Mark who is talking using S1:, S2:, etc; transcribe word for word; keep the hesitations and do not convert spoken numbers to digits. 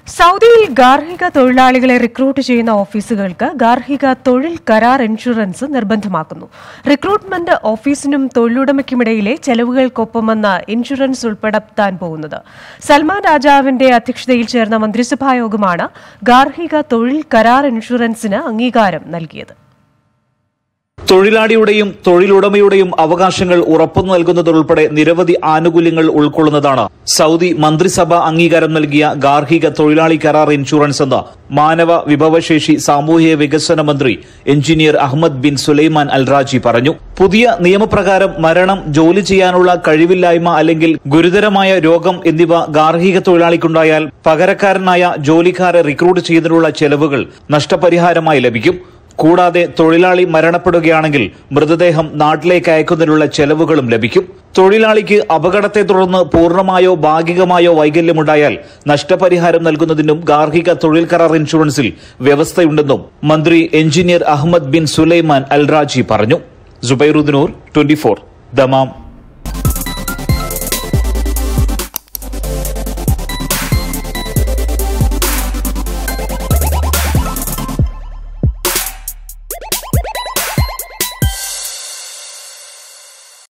S1: സൗദിയിൽ ഗാർഹിക തൊഴിലാളികളെ റിക്രൂട്ട് ചെയ്യുന്ന ഓഫീസുകൾക്ക് ഗാർഹിക തൊഴിൽ കരാർ ഇൻഷുറൻസ് നിർബന്ധമാക്കുന്നു. റിക്രൂട്ട്മെന്റ് ഓഫീസിനും തൊഴിലുടമയ്ക്കുമിടയിലെ ചെലവുകൾക്കൊപ്പമെന്ന് ഇൻഷുറൻസ് ഉൾപ്പെടുത്താൻ പോകുന്നത്. സൽമാൻ രാജാവിന്റെ അധ്യക്ഷതയിൽ ചേർന്ന മന്ത്രിസഭായോഗമാണ് ഗാർഹിക തൊഴിൽ കരാർ ഇൻഷുറൻസിന് അംഗീകാരം നൽകിയത്.
S2: തൊഴിലാളിയുടെയും തൊഴിലുടമയുടെയും അവകാശങ്ങൾ ഉറപ്പു നൽകുന്നതുൾപ്പെടെ നിരവധി ആനുകൂല്യങ്ങൾ ഉൾക്കൊള്ളുന്നതാണ് സൗദി മന്ത്രിസഭ അംഗീകാരം നൽകിയ ഗാർഹിക തൊഴിലാളി കരാർ ഇൻഷുറൻസ് എന്ന് മാനവ വിഭവശേഷി സാമൂഹിക വികസന മന്ത്രി engineer Ahmed bin Sulaiman Al Rajhi പറഞ്ഞു. പുതിയ നിയമപ്രകാരം മരണം, ജോലി ചെയ്യാനുള്ള കഴിവില്ലായ്മ അല്ലെങ്കിൽ ഗുരുതരമായ രോഗം എന്നിവ ഗാർഹിക തൊഴിലാളിക്കുണ്ടായാൽ പകരക്കാരനായ ജോലിക്കാരെ റിക്രൂട്ട് ചെയ്യുന്നതിനുള്ള ചെലവുകൾ നഷ്ടപരിഹാരമായി ലഭിക്കും. കൂടാതെ തൊഴിലാളി മരണപ്പെടുകയാണെങ്കിൽ മൃതദേഹം നാട്ടിലേക്ക് അയക്കുന്നതിനുള്ള ചെലവുകളും ലഭിക്കും. തൊഴിലാളിക്ക് അപകടത്തെ തുടർന്ന് പൂർണ്ണമായോ ഭാഗികമായോ വൈകല്യമുണ്ടായാൽ നഷ്ടപരിഹാരം നൽകുന്നതിനും ഗാർഹിക തൊഴിൽ കരാർ ഇൻഷുറൻസിൽ വ്യവസ്ഥയുണ്ടെന്നും മന്ത്രി engineer Ahmed bin Sulaiman Al Rajhi പറഞ്ഞു. Zubairuddin, twenty four, Dammam.